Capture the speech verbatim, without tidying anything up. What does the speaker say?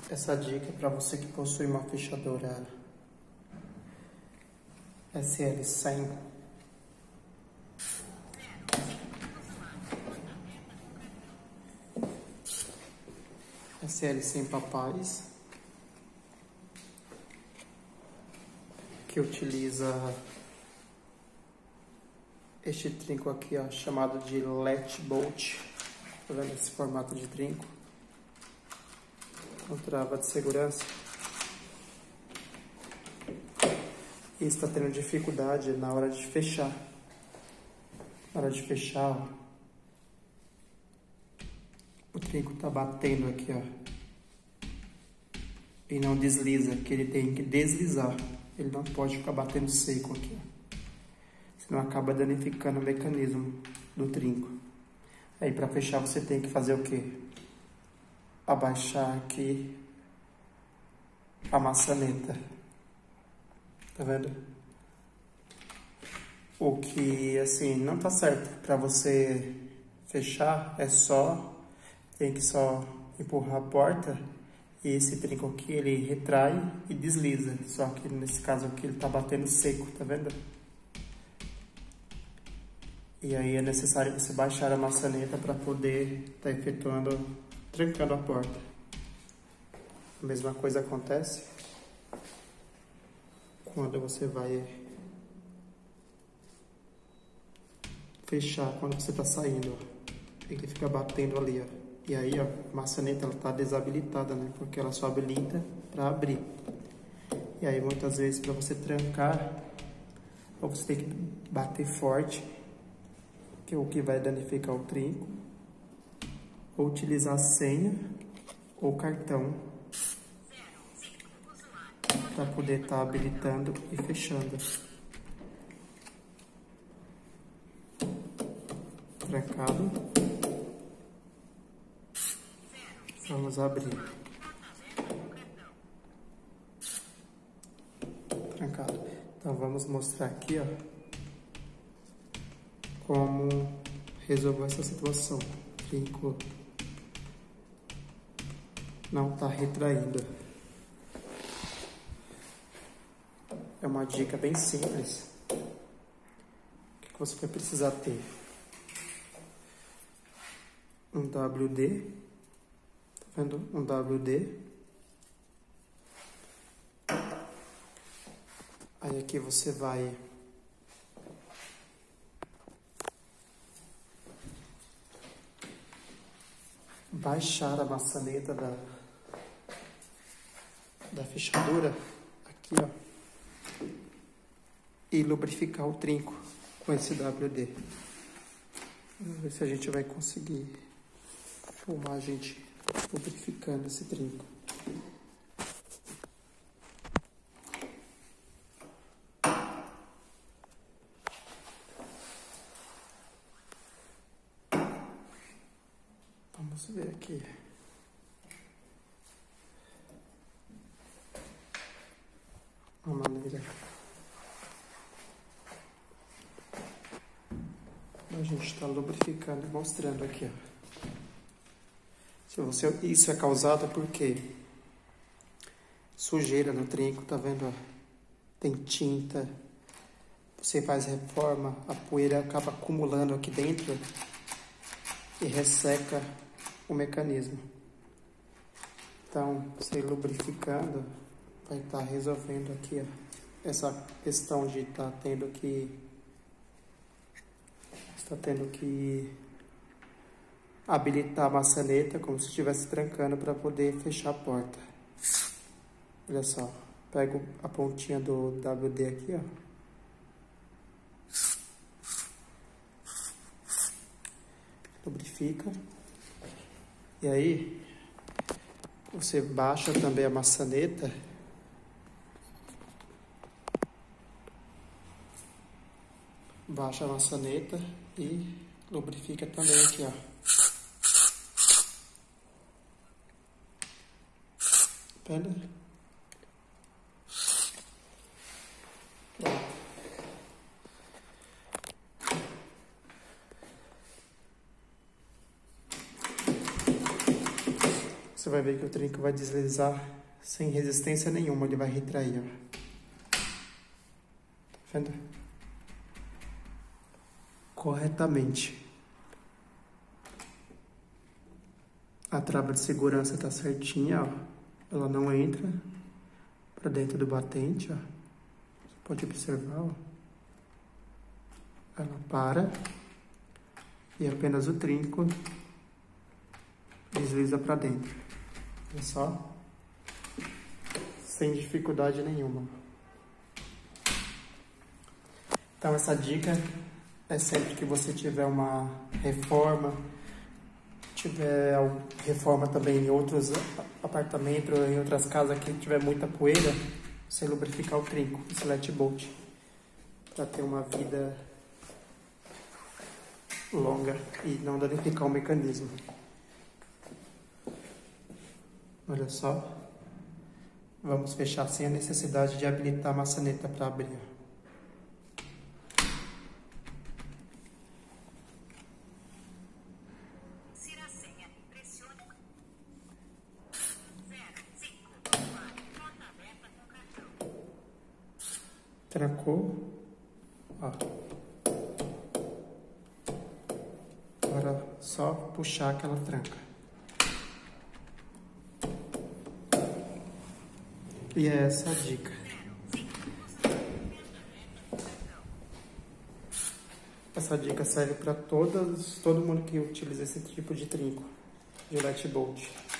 Essa dica é para você que possui uma fechadura S L cem. S L cem Papais, que utiliza este trinco aqui, ó, chamado de latch bolt. Tá vendo esse formato de trinco? Com trava de segurança. E está tendo dificuldade na hora de fechar. Na hora de fechar, ó, o trinco tá batendo aqui, ó. E não desliza, que ele tem que deslizar. Ele não pode ficar batendo seco aqui, ó. Senão acaba danificando o mecanismo do trinco. Aí para fechar você tem que fazer o quê? Abaixar aqui a maçaneta. Tá vendo? O que, assim, não tá certo. Para você fechar, é só... Tem que só empurrar a porta e esse trinco aqui, ele retrai e desliza. Só que nesse caso aqui, ele tá batendo seco, tá vendo? E aí é necessário você baixar a maçaneta para poder estar tá efetuando, trancando a porta. A mesma coisa acontece quando você vai fechar, quando você está saindo, ó. Ele fica batendo ali, ó. E aí, ó, a maçaneta ela tá desabilitada, né? Porque ela só habilita para abrir. E aí, muitas vezes, para você trancar, ou você tem que bater forte, que é o que vai danificar o trinco, ou utilizar senha ou cartão para poder estar tá habilitando e fechando. Trancado. Vamos abrir. Trancado. Então vamos mostrar aqui, ó, como resolver essa situação. O trinco não está retraindo. É uma dica bem simples. O que você vai precisar ter? Um W D. Tá vendo? Um W D. Aí aqui você vai baixar a maçaneta da, da fechadura aqui, ó, e lubrificar o trinco com esse W D. Vamos ver se a gente vai conseguir filmar a gente lubrificando esse trinco. Vamos ver aqui. Uma maneira. A gente está lubrificando e mostrando aqui, ó. Se você, isso é causado porque sujeira no trinco, tá vendo? Ó? Tem tinta. Você faz reforma, a poeira acaba acumulando aqui dentro e resseca o mecanismo. Então, você lubrificando vai estar resolvendo aqui, ó, essa questão de estar tá tendo que está tendo que habilitar a maçaneta como se estivesse trancando para poder fechar a porta. Olha só, pego a pontinha do W D aqui, ó. Lubrifica. E aí, você baixa também a maçaneta. Baixa a maçaneta e lubrifica também aqui, ó. Pera. Você vai ver que o trinco vai deslizar sem resistência nenhuma, ele vai retrair, ó. Tá vendo? Corretamente. A trava de segurança tá certinha, ó. Ela não entra pra dentro do batente, ó. Você pode observar, ó. Ela para e apenas o trinco desliza pra dentro. Olha só. Sem dificuldade nenhuma. Então essa dica é sempre que você tiver uma reforma, tiver reforma também em outros apartamentos, em outras casas que tiver muita poeira, você lubrificar o trinco, esse lat bolt, para ter uma vida longa e não danificar o mecanismo. Olha só. Vamos fechar sem a necessidade de habilitar a maçaneta para abrir. Trancou. Ó. Agora só puxar aquela tranca. E é essa a dica. Essa dica serve para todas, todo mundo que utiliza esse tipo de trinco de lat bolt.